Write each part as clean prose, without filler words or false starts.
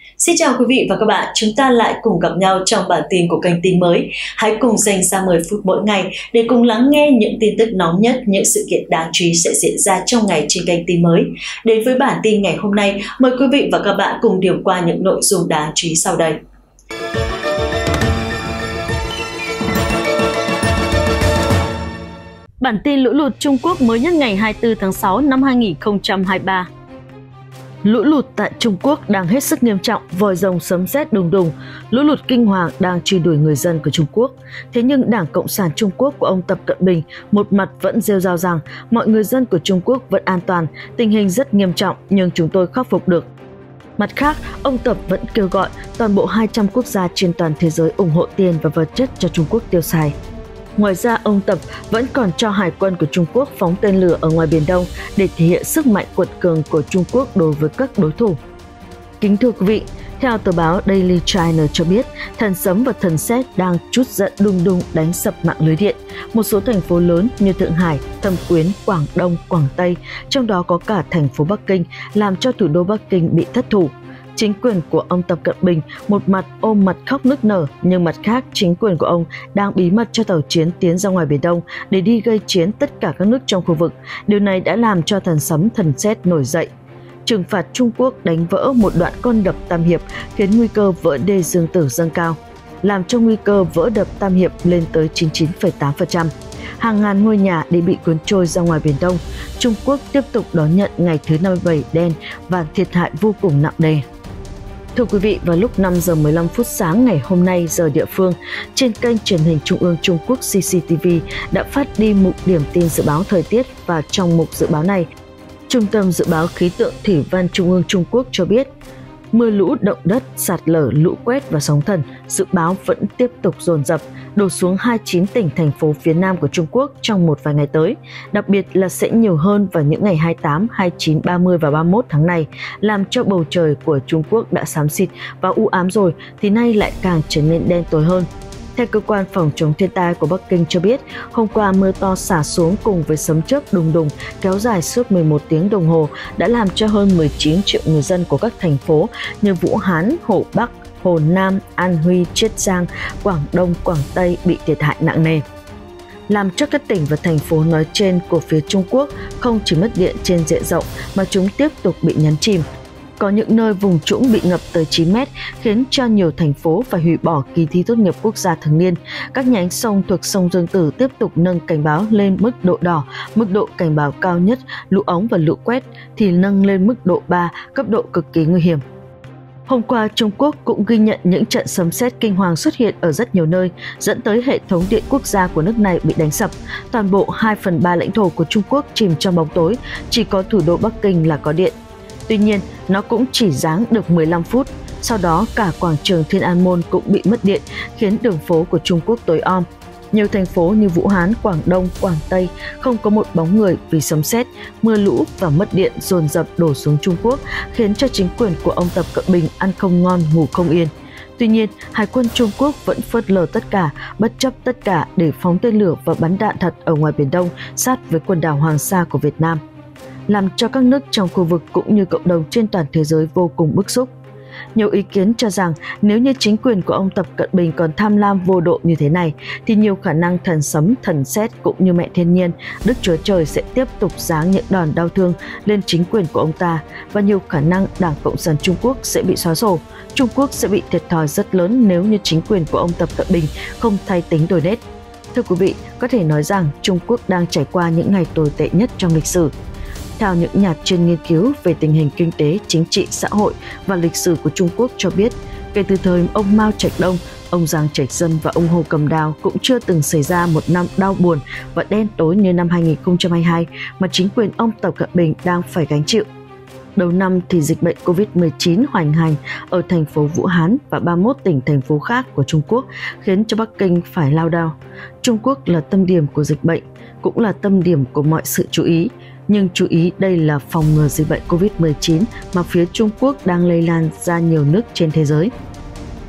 Xin chào quý vị và các bạn, chúng ta lại cùng gặp nhau trong bản tin của kênh Tin Mới. Hãy cùng dành ra 10 phút mỗi ngày để cùng lắng nghe những tin tức nóng nhất, những sự kiện đáng chú ý sẽ diễn ra trong ngày trên kênh Tin Mới. Đến với bản tin ngày hôm nay, mời quý vị và các bạn cùng điểm qua những nội dung đáng chú ý sau đây. Bản tin lũ lụt Trung Quốc mới nhất ngày 24 tháng 6 năm 2023. Lũ lụt tại Trung Quốc đang hết sức nghiêm trọng, vòi rồng sấm sét đùng đùng, lũ lụt kinh hoàng đang truy đuổi người dân của Trung Quốc. Thế nhưng Đảng Cộng sản Trung Quốc của ông Tập Cận Bình một mặt vẫn rêu rao rằng mọi người dân của Trung Quốc vẫn an toàn, tình hình rất nghiêm trọng nhưng chúng tôi khắc phục được. Mặt khác, ông Tập vẫn kêu gọi toàn bộ 200 quốc gia trên toàn thế giới ủng hộ tiền và vật chất cho Trung Quốc tiêu xài. Ngoài ra, ông Tập vẫn còn cho Hải quân của Trung Quốc phóng tên lửa ở ngoài Biển Đông để thể hiện sức mạnh quật cường của Trung Quốc đối với các đối thủ. Kính thưa quý vị, theo tờ báo Daily China cho biết, thần sấm và thần sét đang trút giận đùng đùng đánh sập mạng lưới điện. Một số thành phố lớn như Thượng Hải, Thâm Quyến, Quảng Đông, Quảng Tây, trong đó có cả thành phố Bắc Kinh, làm cho thủ đô Bắc Kinh bị thất thủ. Chính quyền của ông Tập Cận Bình một mặt ôm mặt khóc nức nở, nhưng mặt khác chính quyền của ông đang bí mật cho tàu chiến tiến ra ngoài Biển Đông để đi gây chiến tất cả các nước trong khu vực. Điều này đã làm cho thần sấm thần sét nổi dậy. Trừng phạt Trung Quốc đánh vỡ một đoạn con đập Tam Hiệp khiến nguy cơ vỡ đê Dương Tử dâng cao, làm cho nguy cơ vỡ đập Tam Hiệp lên tới 99,8%. Hàng ngàn ngôi nhà đã bị cuốn trôi ra ngoài Biển Đông. Trung Quốc tiếp tục đón nhận ngày thứ 57 đen và thiệt hại vô cùng nặng nề. Thưa quý vị, vào lúc 5 giờ 15 phút sáng ngày hôm nay giờ địa phương, trên kênh truyền hình Trung ương Trung Quốc CCTV đã phát đi mục điểm tin dự báo thời tiết, và trong mục dự báo này, Trung tâm Dự báo Khí tượng Thủy văn Trung ương Trung Quốc cho biết mưa lũ, động đất, sạt lở, lũ quét và sóng thần dự báo vẫn tiếp tục dồn dập đổ xuống 29 tỉnh thành phố phía Nam của Trung Quốc trong một vài ngày tới, đặc biệt là sẽ nhiều hơn vào những ngày 28, 29, 30 và 31 tháng này, làm cho bầu trời của Trung Quốc đã xám xịt và u ám rồi thì nay lại càng trở nên đen tối hơn. Theo cơ quan phòng chống thiên tai của Bắc Kinh cho biết, hôm qua mưa to xả xuống cùng với sấm chớp đùng đùng kéo dài suốt 11 tiếng đồng hồ đã làm cho hơn 19 triệu người dân của các thành phố như Vũ Hán, Hồ Bắc, Hồ Nam, An Huy, Chiết Giang, Quảng Đông, Quảng Tây bị thiệt hại nặng nề. Làm cho các tỉnh và thành phố nói trên của phía Trung Quốc không chỉ mất điện trên diện rộng mà chúng tiếp tục bị nhấn chìm. Có những nơi vùng trũng bị ngập tới 9 mét, khiến cho nhiều thành phố phải hủy bỏ kỳ thi tốt nghiệp quốc gia thường niên. Các nhánh sông thuộc sông Dương Tử tiếp tục nâng cảnh báo lên mức độ đỏ, mức độ cảnh báo cao nhất, lũ ống và lũ quét thì nâng lên mức độ 3, cấp độ cực kỳ nguy hiểm. Hôm qua, Trung Quốc cũng ghi nhận những trận sấm sét kinh hoàng xuất hiện ở rất nhiều nơi, dẫn tới hệ thống điện quốc gia của nước này bị đánh sập. Toàn bộ 2/3 lãnh thổ của Trung Quốc chìm trong bóng tối, chỉ có thủ đô Bắc Kinh là có điện. Tuy nhiên, nó cũng chỉ giáng được 15 phút. Sau đó, cả quảng trường Thiên An Môn cũng bị mất điện, khiến đường phố của Trung Quốc tối om. Nhiều thành phố như Vũ Hán, Quảng Đông, Quảng Tây không có một bóng người vì sấm sét, mưa lũ và mất điện dồn dập đổ xuống Trung Quốc, khiến cho chính quyền của ông Tập Cận Bình ăn không ngon, ngủ không yên. Tuy nhiên, Hải quân Trung Quốc vẫn phớt lờ tất cả, bất chấp tất cả để phóng tên lửa và bắn đạn thật ở ngoài Biển Đông sát với quần đảo Hoàng Sa của Việt Nam, làm cho các nước trong khu vực cũng như cộng đồng trên toàn thế giới vô cùng bức xúc. Nhiều ý kiến cho rằng nếu như chính quyền của ông Tập Cận Bình còn tham lam vô độ như thế này thì nhiều khả năng thần sấm, thần sét cũng như mẹ thiên nhiên, Đức Chúa Trời sẽ tiếp tục giáng những đòn đau thương lên chính quyền của ông ta, và nhiều khả năng Đảng Cộng sản Trung Quốc sẽ bị xóa sổ. Trung Quốc sẽ bị thiệt thòi rất lớn nếu như chính quyền của ông Tập Cận Bình không thay tính đổi nét. Thưa quý vị, có thể nói rằng Trung Quốc đang trải qua những ngày tồi tệ nhất trong lịch sử. Theo những nhà chuyên nghiên cứu về tình hình kinh tế, chính trị, xã hội và lịch sử của Trung Quốc cho biết, kể từ thời ông Mao Trạch Đông, ông Giang Trạch Dân và ông Hồ Cẩm Đào cũng chưa từng xảy ra một năm đau buồn và đen tối như năm 2022 mà chính quyền ông Tập Cận Bình đang phải gánh chịu. Đầu năm thì dịch bệnh Covid-19 hoành hành ở thành phố Vũ Hán và 31 tỉnh thành phố khác của Trung Quốc, khiến cho Bắc Kinh phải lao đao. Trung Quốc là tâm điểm của dịch bệnh, cũng là tâm điểm của mọi sự chú ý. Nhưng chú ý đây là phòng ngừa dịch bệnh Covid-19 mà phía Trung Quốc đang lây lan ra nhiều nước trên thế giới.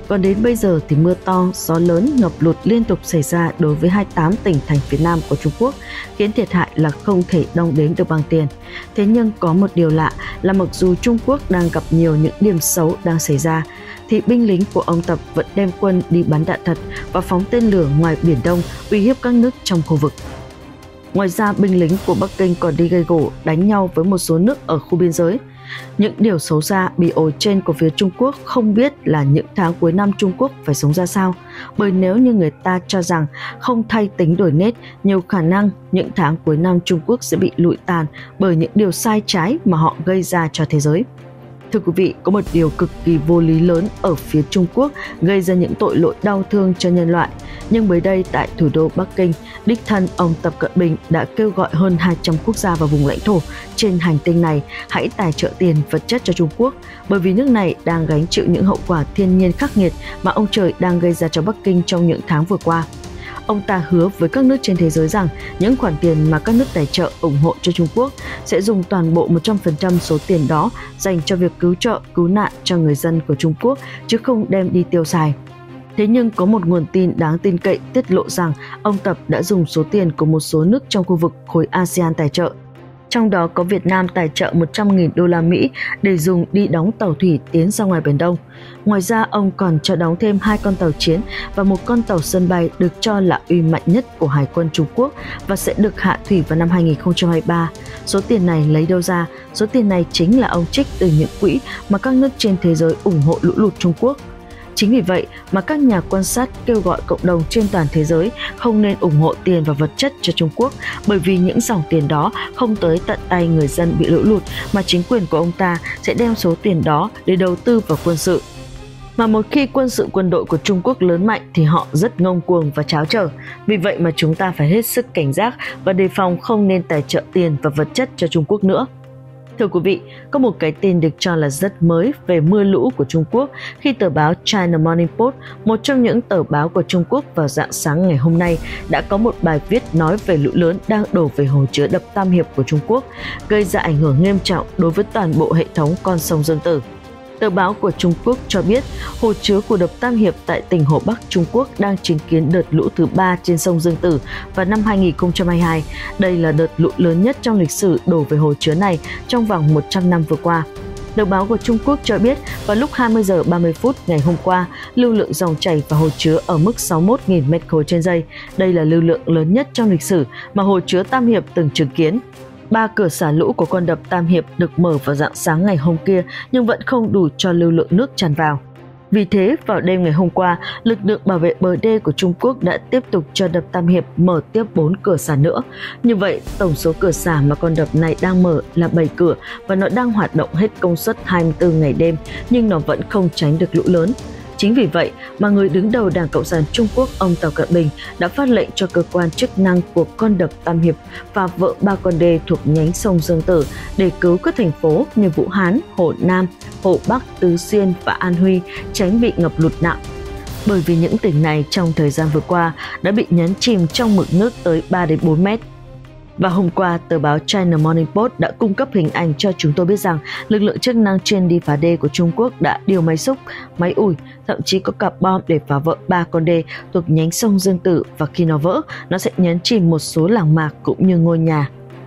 Còn đến bây giờ thì mưa to, gió lớn, ngập lụt liên tục xảy ra đối với 28 tỉnh thành phía Nam của Trung Quốc, khiến thiệt hại là không thể đong đếm được bằng tiền. Thế nhưng có một điều lạ là mặc dù Trung Quốc đang gặp nhiều những điểm xấu đang xảy ra, thì binh lính của ông Tập vẫn đem quân đi bắn đạn thật và phóng tên lửa ngoài Biển Đông uy hiếp các nước trong khu vực. Ngoài ra, binh lính của Bắc Kinh còn đi gây gổ, đánh nhau với một số nước ở khu biên giới. Những điều xấu xa bị ổi trên của phía Trung Quốc không biết là những tháng cuối năm Trung Quốc phải sống ra sao. Bởi nếu như người ta cho rằng không thay tính đổi nết, nhiều khả năng những tháng cuối năm Trung Quốc sẽ bị lụi tàn bởi những điều sai trái mà họ gây ra cho thế giới. Thưa quý vị, có một điều cực kỳ vô lý lớn ở phía Trung Quốc gây ra những tội lỗi đau thương cho nhân loại. Nhưng mới đây tại thủ đô Bắc Kinh, đích thân ông Tập Cận Bình đã kêu gọi hơn 200 quốc gia và vùng lãnh thổ trên hành tinh này hãy tài trợ tiền vật chất cho Trung Quốc, bởi vì nước này đang gánh chịu những hậu quả thiên nhiên khắc nghiệt mà ông trời đang gây ra cho Bắc Kinh trong những tháng vừa qua. Ông ta hứa với các nước trên thế giới rằng những khoản tiền mà các nước tài trợ ủng hộ cho Trung Quốc sẽ dùng toàn bộ 100% số tiền đó dành cho việc cứu trợ, cứu nạn cho người dân của Trung Quốc, chứ không đem đi tiêu xài. Thế nhưng có một nguồn tin đáng tin cậy tiết lộ rằng ông Tập đã dùng số tiền của một số nước trong khu vực khối ASEAN tài trợ. Trong đó có Việt Nam tài trợ 100.000 đô la Mỹ để dùng đi đóng tàu thủy tiến ra ngoài Biển Đông. Ngoài ra, ông còn cho đóng thêm 2 con tàu chiến và một con tàu sân bay được cho là uy mạnh nhất của Hải quân Trung Quốc và sẽ được hạ thủy vào năm 2023. Số tiền này lấy đâu ra? Số tiền này chính là ông trích từ những quỹ mà các nước trên thế giới ủng hộ lũ lụt Trung Quốc. Chính vì vậy mà các nhà quan sát kêu gọi cộng đồng trên toàn thế giới không nên ủng hộ tiền và vật chất cho Trung Quốc, bởi vì những dòng tiền đó không tới tận tay người dân bị lũ lụt, mà chính quyền của ông ta sẽ đem số tiền đó để đầu tư vào quân sự. Mà một khi quân sự quân đội của Trung Quốc lớn mạnh thì họ rất ngông cuồng và tráo trở. Vì vậy mà chúng ta phải hết sức cảnh giác và đề phòng không nên tài trợ tiền và vật chất cho Trung Quốc nữa. Thưa quý vị, có một cái tin được cho là rất mới về mưa lũ của Trung Quốc khi tờ báo China Morning Post, một trong những tờ báo của Trung Quốc vào rạng sáng ngày hôm nay, đã có một bài viết nói về lũ lớn đang đổ về hồ chứa đập Tam Hiệp của Trung Quốc, gây ra ảnh hưởng nghiêm trọng đối với toàn bộ hệ thống con sông Dương Tử. Tờ báo của Trung Quốc cho biết hồ chứa của đập Tam Hiệp tại tỉnh Hồ Bắc Trung Quốc đang chứng kiến đợt lũ thứ 3 trên sông Dương Tử vào năm 2022. Đây là đợt lũ lớn nhất trong lịch sử đổ về hồ chứa này trong vòng 100 năm vừa qua. Tờ báo của Trung Quốc cho biết vào lúc 20 giờ 30 phút ngày hôm qua, lưu lượng dòng chảy vào hồ chứa ở mức 61.000 m3 trên giây. Đây là lưu lượng lớn nhất trong lịch sử mà hồ chứa Tam Hiệp từng chứng kiến. 3 cửa xả lũ của con đập Tam Hiệp được mở vào rạng sáng ngày hôm kia nhưng vẫn không đủ cho lưu lượng nước tràn vào. Vì thế, vào đêm ngày hôm qua, lực lượng bảo vệ bờ đê của Trung Quốc đã tiếp tục cho đập Tam Hiệp mở tiếp 4 cửa xả nữa. Như vậy, tổng số cửa xả mà con đập này đang mở là 7 cửa và nó đang hoạt động hết công suất 24 ngày đêm, nhưng nó vẫn không tránh được lũ lớn. Chính vì vậy mà người đứng đầu Đảng Cộng sản Trung Quốc ông Tập Cận Bình đã phát lệnh cho cơ quan chức năng của con đập Tam Hiệp phá vỡ 3 con đê thuộc nhánh sông Dương Tử để cứu các thành phố như Vũ Hán, Hồ Nam, Hồ Bắc, Tứ Xuyên và An Huy tránh bị ngập lụt nặng. Bởi vì những tỉnh này trong thời gian vừa qua đã bị nhấn chìm trong mực nước tới 3 đến 4 mét. Và hôm qua, tờ báo China Morning Post đã cung cấp hình ảnh cho chúng tôi biết rằng lực lượng chức năng chuyên đi phá đê của Trung Quốc đã điều máy xúc, máy ủi, thậm chí có cả bom để phá vỡ 3 con đê thuộc nhánh sông Dương Tử, và khi nó vỡ, nó sẽ nhấn chìm một số làng mạc cũng như ngôi nhà.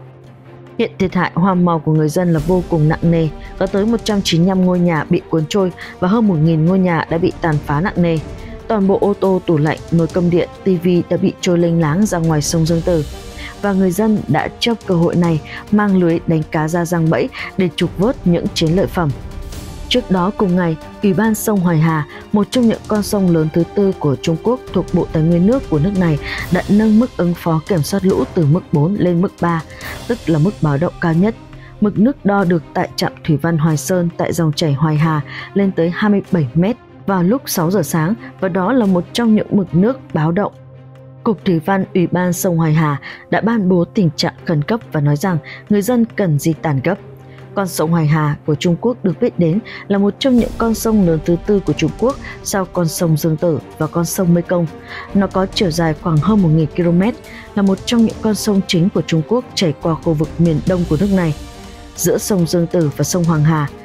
Hiện thiệt hại hoa màu của người dân là vô cùng nặng nề, có tới 195 ngôi nhà bị cuốn trôi và hơn 1.000 ngôi nhà đã bị tàn phá nặng nề. Toàn bộ ô tô, tủ lạnh, nồi cơm điện, tivi đã bị trôi lênh láng ra ngoài sông Dương Tử. Và người dân đã chấp cơ hội này mang lưới đánh cá ra giăng bẫy để trục vớt những chiến lợi phẩm. Trước đó cùng ngày, Ủy ban sông Hoài Hà, một trong những con sông lớn thứ 4 của Trung Quốc thuộc Bộ Tài nguyên nước của nước này, đã nâng mức ứng phó kiểm soát lũ từ mức 4 lên mức 3, tức là mức báo động cao nhất. Mực nước đo được tại trạm thủy văn Hoài Sơn tại dòng chảy Hoài Hà lên tới 27 mét vào lúc 6 giờ sáng, và đó là một trong những mực nước báo động. Cục Thủy văn Ủy ban sông Hoài Hà đã ban bố tình trạng khẩn cấp và nói rằng người dân cần di tản gấp. Con sông Hoài Hà của Trung Quốc được biết đến là một trong những con sông lớn thứ 4 của Trung Quốc sau con sông Dương Tử và con sông Mekong. Nó có chiều dài khoảng hơn 1.000 km, là một trong những con sông chính của Trung Quốc chảy qua khu vực miền đông của nước này. Giữa sông Dương Tử và sông Hoàng Hà,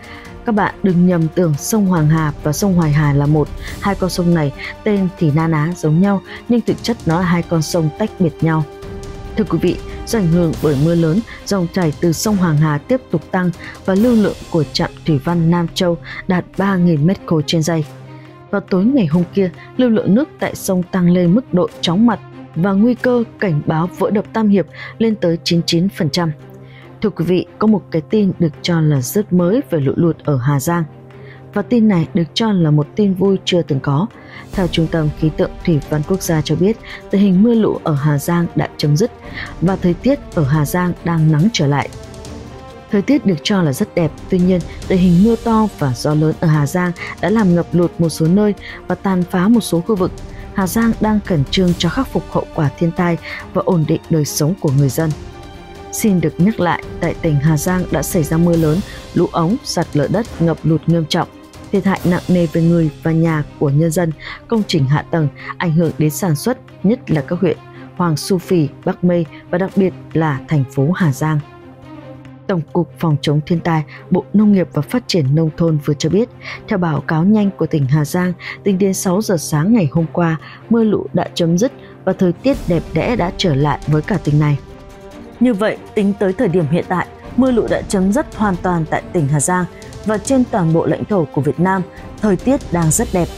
Các bạn đừng nhầm tưởng sông Hoàng Hà và sông Hoài Hà là một. Hai con sông này tên thì na ná giống nhau nhưng thực chất nó là hai con sông tách biệt nhau. Thưa quý vị, do ảnh hưởng bởi mưa lớn, dòng chảy từ sông Hoàng Hà tiếp tục tăng và lưu lượng của trạm thủy văn Nam Châu đạt 3.000 m3 trên giây. Vào tối ngày hôm kia, lưu lượng nước tại sông tăng lên mức độ chóng mặt và nguy cơ cảnh báo vỡ đập Tam Hiệp lên tới 99%. Thưa quý vị, có một cái tin được cho là rất mới về lũ lụt ở Hà Giang. Và tin này được cho là một tin vui chưa từng có. Theo Trung tâm Khí tượng Thủy văn Quốc gia cho biết, tình hình mưa lũ ở Hà Giang đã chấm dứt và thời tiết ở Hà Giang đang nắng trở lại. Thời tiết được cho là rất đẹp, tuy nhiên tình hình mưa to và gió lớn ở Hà Giang đã làm ngập lụt một số nơi và tàn phá một số khu vực. Hà Giang đang khẩn trương cho khắc phục hậu quả thiên tai và ổn định đời sống của người dân. Xin được nhắc lại, tại tỉnh Hà Giang đã xảy ra mưa lớn, lũ ống, sạt lở đất, ngập lụt nghiêm trọng, thiệt hại nặng nề về người và nhà của nhân dân, công trình hạ tầng, ảnh hưởng đến sản xuất, nhất là các huyện Hoàng Su Phì, Bắc Mê và đặc biệt là thành phố Hà Giang. Tổng cục Phòng chống thiên tai, Bộ Nông nghiệp và Phát triển Nông thôn vừa cho biết, theo báo cáo nhanh của tỉnh Hà Giang, tính đến 6 giờ sáng ngày hôm qua, mưa lũ đã chấm dứt và thời tiết đẹp đẽ đã trở lại với cả tỉnh này. Như vậy, tính tới thời điểm hiện tại, mưa lũ đã chấm dứt hoàn toàn tại tỉnh Hà Giang và trên toàn bộ lãnh thổ của Việt Nam, thời tiết đang rất đẹp.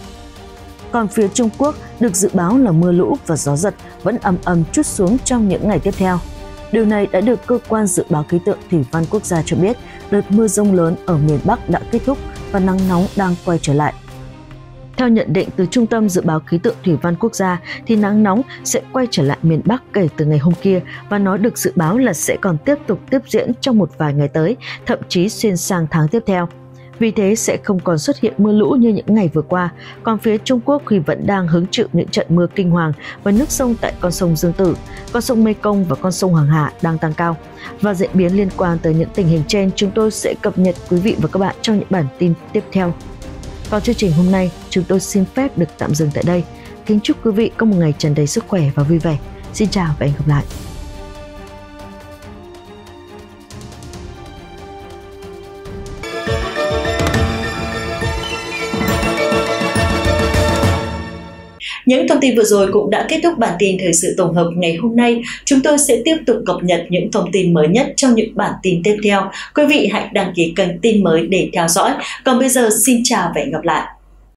Còn phía Trung Quốc được dự báo là mưa lũ và gió giật vẫn ầm ầm trút xuống trong những ngày tiếp theo. Điều này đã được Cơ quan Dự báo Khí tượng Thủy văn Quốc gia cho biết đợt mưa dông lớn ở miền Bắc đã kết thúc và nắng nóng đang quay trở lại. Theo nhận định từ Trung tâm Dự báo Khí tượng Thủy văn Quốc gia thì nắng nóng sẽ quay trở lại miền Bắc kể từ ngày hôm kia và nó được dự báo là sẽ còn tiếp tục tiếp diễn trong một vài ngày tới, thậm chí xuyên sang tháng tiếp theo. Vì thế sẽ không còn xuất hiện mưa lũ như những ngày vừa qua, còn phía Trung Quốc thì vẫn đang hứng chịu những trận mưa kinh hoàng và nước sông tại con sông Dương Tử, con sông Mekong và con sông Hoàng Hà đang tăng cao. Và diễn biến liên quan tới những tình hình trên chúng tôi sẽ cập nhật quý vị và các bạn trong những bản tin tiếp theo. Còn chương trình hôm nay, chúng tôi xin phép được tạm dừng tại đây. Kính chúc quý vị có một ngày tràn đầy sức khỏe và vui vẻ. Xin chào và hẹn gặp lại. Những thông tin vừa rồi cũng đã kết thúc bản tin thời sự tổng hợp ngày hôm nay. Chúng tôi sẽ tiếp tục cập nhật những thông tin mới nhất trong những bản tin tiếp theo. Quý vị hãy đăng ký kênh Tin Mới để theo dõi. Còn bây giờ xin chào và hẹn gặp lại.